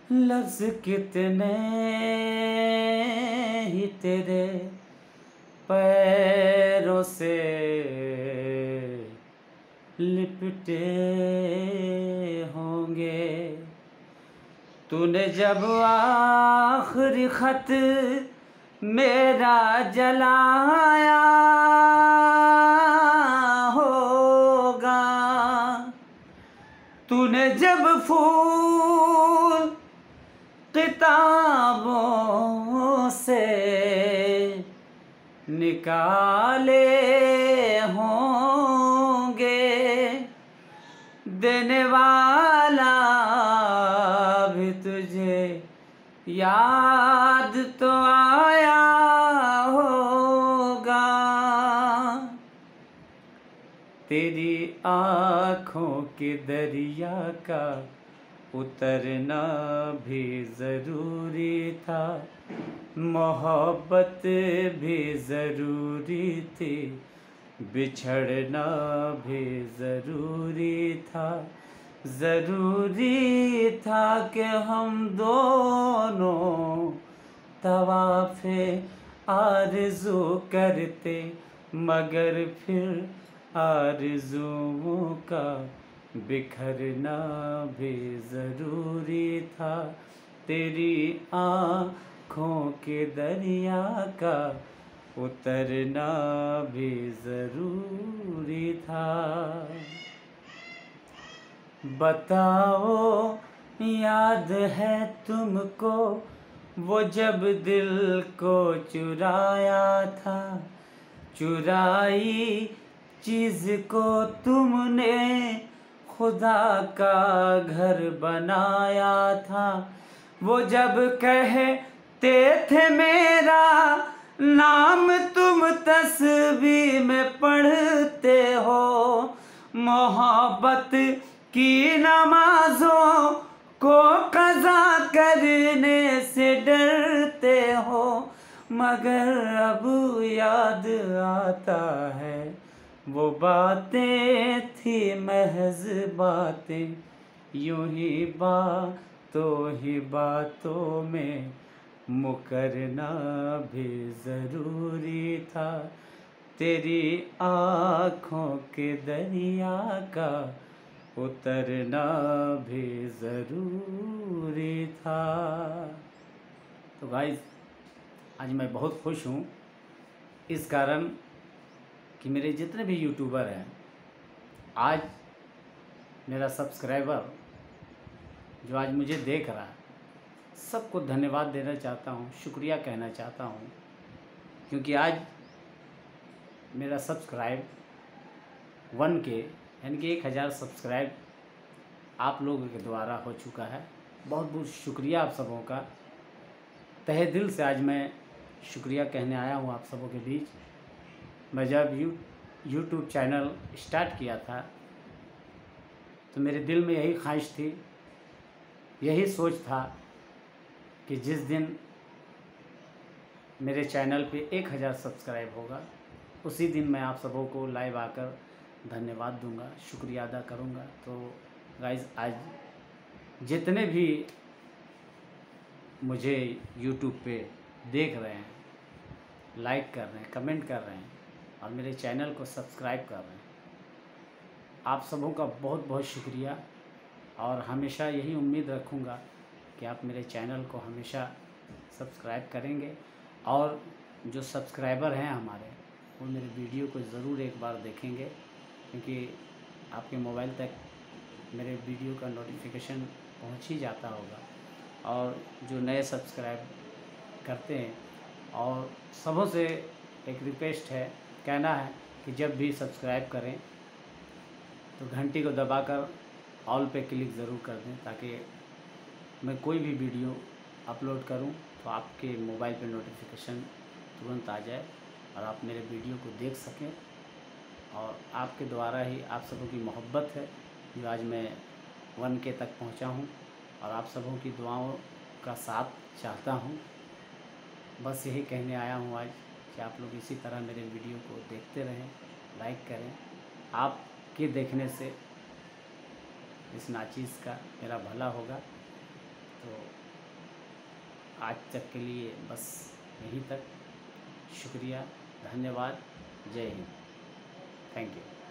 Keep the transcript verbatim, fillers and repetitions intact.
लफ्ज़ कितने ही तेरे पैरों से लिपटे होंगे। तूने जब आखिरी खत मेरा जलाया होगा, तूने जब फूल किताबों से निकाले होंगे, देने वाला भी तुझे याद तो आया होगा। तेरी आँखों के दरिया का उतरना भी ज़रूरी था, मोहब्बत भी ज़रूरी थी, बिछड़ना भी ज़रूरी था। ज़रूरी था कि हम दोनों तवाफ़े आरज़ू करते, मगर फिर आरज़ुओं का बिखरना भी ज़रूरी था। तेरी आँखों के दरिया का उतरना भी ज़रूरी था। बताओ याद है तुमको वो जब दिल को चुराया था, चुराई चीज़ को तुमने खुदा का घर बनाया था। वो जब कहते थे मेरा नाम तुम तस्बीह में पढ़ते हो, मोहब्बत की नमाज़ों को क़ज़ा करने से डरते हो, मगर अब याद आता है वो बातें थी महज़ बातें, यूं ही बातों ही बातों में मुकरना भी ज़रूरी था। तेरी आँखों के दरिया का उतरना भी ज़रूरी था। तो गाइस, आज मैं बहुत खुश हूँ इस कारण कि मेरे जितने भी यूट्यूबर हैं, आज मेरा सब्सक्राइबर जो आज मुझे देख रहा है, सबको धन्यवाद देना चाहता हूँ, शुक्रिया कहना चाहता हूँ, क्योंकि आज मेरा सब्सक्राइब वन के यानी कि एक हज़ार सब्सक्राइब आप लोगों के द्वारा हो चुका है। बहुत बहुत शुक्रिया आप सबों का, तहे दिल से आज मैं शुक्रिया कहने आया हूँ आप सबों के बीच। मैं जब यू यूट्यूब चैनल स्टार्ट किया था तो मेरे दिल में यही ख्वाहिश थी, यही सोच था कि जिस दिन मेरे चैनल पे एक हज़ार सब्सक्राइब होगा उसी दिन मैं आप सबों को लाइव आकर धन्यवाद दूंगा, शुक्रिया अदा करूंगा। तो गाइस, आज जितने भी मुझे यूट्यूब पे देख रहे हैं, लाइक कर रहे हैं, कमेंट कर रहे हैं और मेरे चैनल को सब्सक्राइब कर रहे हैं, आप सबों का बहुत बहुत शुक्रिया। और हमेशा यही उम्मीद रखूँगा कि आप मेरे चैनल को हमेशा सब्सक्राइब करेंगे और जो सब्सक्राइबर हैं हमारे, वो मेरे वीडियो को ज़रूर एक बार देखेंगे, क्योंकि आपके मोबाइल तक मेरे वीडियो का नोटिफिकेशन पहुंच ही जाता होगा। और जो नए सब्सक्राइब करते हैं, और सबों से एक रिक्वेस्ट है, कहना है कि जब भी सब्सक्राइब करें तो घंटी को दबाकर ऑल पे क्लिक ज़रूर कर दें, ताकि मैं कोई भी वीडियो अपलोड करूं तो आपके मोबाइल पे नोटिफिकेशन तुरंत आ जाए और आप मेरे वीडियो को देख सकें। और आपके द्वारा ही, आप सबों की मोहब्बत है जो आज मैं वन के तक पहुंचा हूं, और आप सबों की दुआओं का साथ चाहता हूं। बस यही कहने आया हूं आज कि आप लोग इसी तरह मेरे वीडियो को देखते रहें, लाइक करें। आपके देखने से इस नाचीज़ का मेरा भला होगा। तो आज तक के लिए बस यहीं तक। शुक्रिया, धन्यवाद, जय हिंद, थैंक यू।